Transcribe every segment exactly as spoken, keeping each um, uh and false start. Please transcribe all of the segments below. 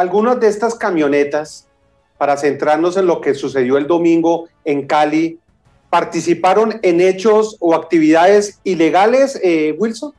algunas de estas camionetas, para centrarnos en lo que sucedió el domingo en Cali, ¿participaron en hechos o actividades ilegales, eh, Wilson?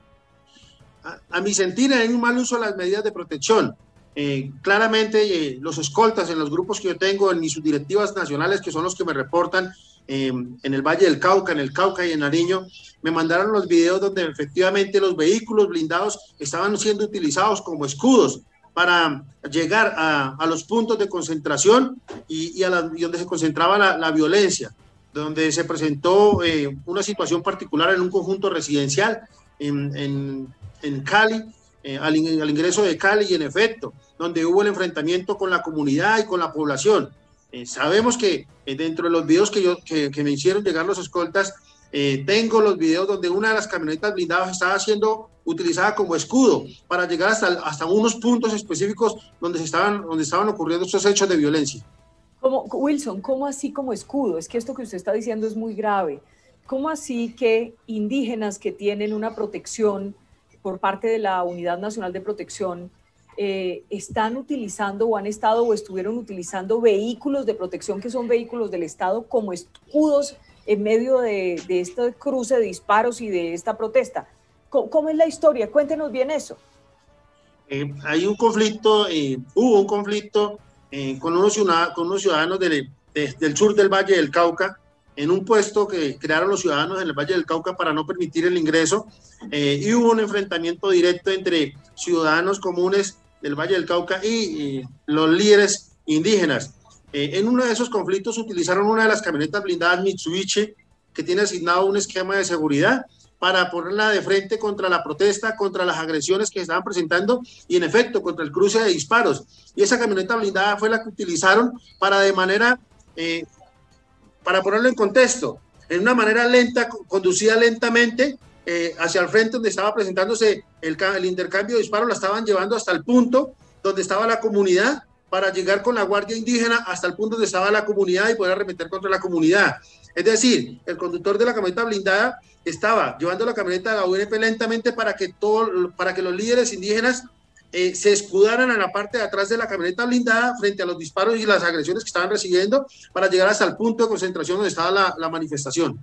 A, a mi sentir, hay un mal uso de las medidas de protección. Eh, claramente, eh, los escoltas en los grupos que yo tengo, en mis subdirectivas nacionales, que son los que me reportan eh, en el Valle del Cauca, en el Cauca y en Nariño, me mandaron los videos donde efectivamente los vehículos blindados estaban siendo utilizados como escudos para llegar a, a los puntos de concentración y, y, a la, y donde se concentraba la, la violencia, donde se presentó eh, una situación particular en un conjunto residencial en, en, en Cali, eh, al, al ingreso de Cali, y en efecto, donde hubo el enfrentamiento con la comunidad y con la población. Eh, sabemos que eh, dentro de los videos que, yo, que, que me hicieron llegar los escoltas, eh, tengo los videos donde una de las camionetas blindadas estaba siendo utilizada como escudo para llegar hasta, hasta unos puntos específicos donde, se estaban, donde estaban ocurriendo estos hechos de violencia. ¿Cómo, Wilson, cómo así como escudo? Es que esto que usted está diciendo es muy grave. ¿Cómo así que indígenas que tienen una protección por parte de la Unidad Nacional de Protección eh, están utilizando o han estado o estuvieron utilizando vehículos de protección que son vehículos del Estado como escudos en medio de, de este cruce de disparos y de esta protesta? ¿Cómo, cómo es la historia? Cuéntenos bien eso. Eh, hay un conflicto, eh, hubo un conflicto eh, con, unos ciudadanos, con unos ciudadanos de, de, del sur del Valle del Cauca, en un puesto que crearon los ciudadanos en el Valle del Cauca para no permitir el ingreso, eh, y hubo un enfrentamiento directo entre ciudadanos comunes del Valle del Cauca y, y los líderes indígenas. Eh, en uno de esos conflictos utilizaron una de las camionetas blindadas Mitsubishi, que tiene asignado un esquema de seguridad, para ponerla de frente contra la protesta, contra las agresiones que estaban presentando y en efecto contra el cruce de disparos. Y esa camioneta blindada fue la que utilizaron para de manera, eh, para ponerlo en contexto, en una manera lenta, conducida lentamente eh, hacia el frente donde estaba presentándose el, el intercambio de disparos, la estaban llevando hasta el punto donde estaba la comunidad para llegar con la guardia indígena hasta el punto donde estaba la comunidad y poder arremeter contra la comunidad. Es decir, el conductor de la camioneta blindada estaba llevando la camioneta de la U N P lentamente para que, todo, para que los líderes indígenas eh, se escudaran en la parte de atrás de la camioneta blindada frente a los disparos y las agresiones que estaban recibiendo para llegar hasta el punto de concentración donde estaba la, la manifestación.